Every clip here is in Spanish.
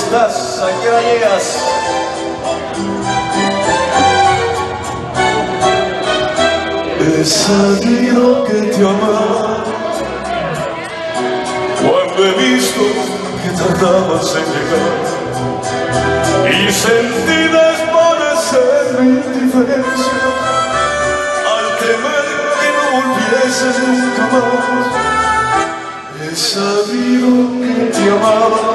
estás? ¿A qué hora llegas? He sabido que te amaba cuando he visto que tardabas en llegar y sentí desvanecer mi indiferencia al temer que no volvieses nunca más. He sabido que te amaba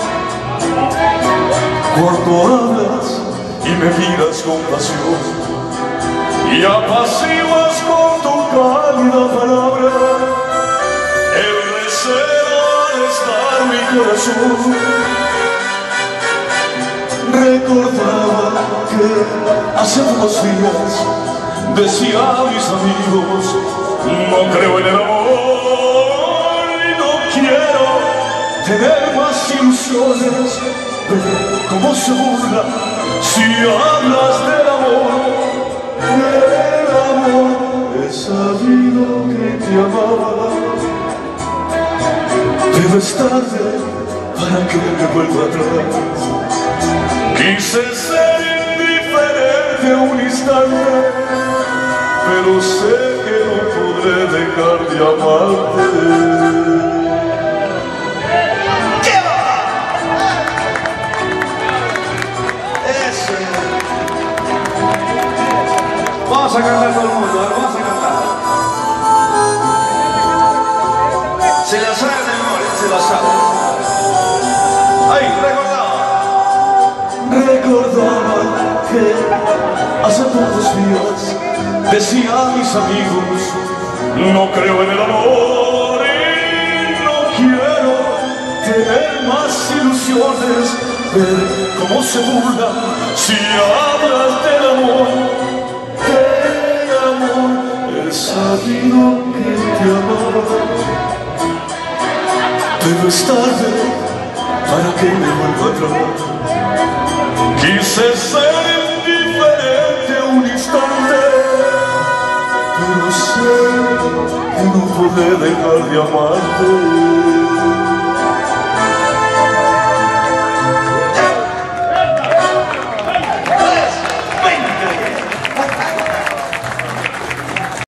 cuando hablas y me miras con pasión y apaciguas con tu cálida palabra el recelo al estar mi corazón. Recordaba que hace unos días decía a mis amigos: no creo en el amor y no quiero tener más ilusiones. Pero cómo se burla si hablas del amor. He sabido que te amaba, pero es tarde para que me vuelva atrás. Quise ser indiferente un instante, pero sé que no podré dejar de amarte. Vamos a cantar todo el mundo, vamos a cantar. Se la sabe de memoria, se la sabe. Ahí, recordaba que hace pocos días decía a mis amigos: no creo en el amor y no quiero tener más ilusiones. Ver cómo se burla si hablas del amor. He sabido que te amaba, pero es tarde para que me vuelva atrás. Quise ser indiferente un instante, pero sé que no podré dejar de amarte.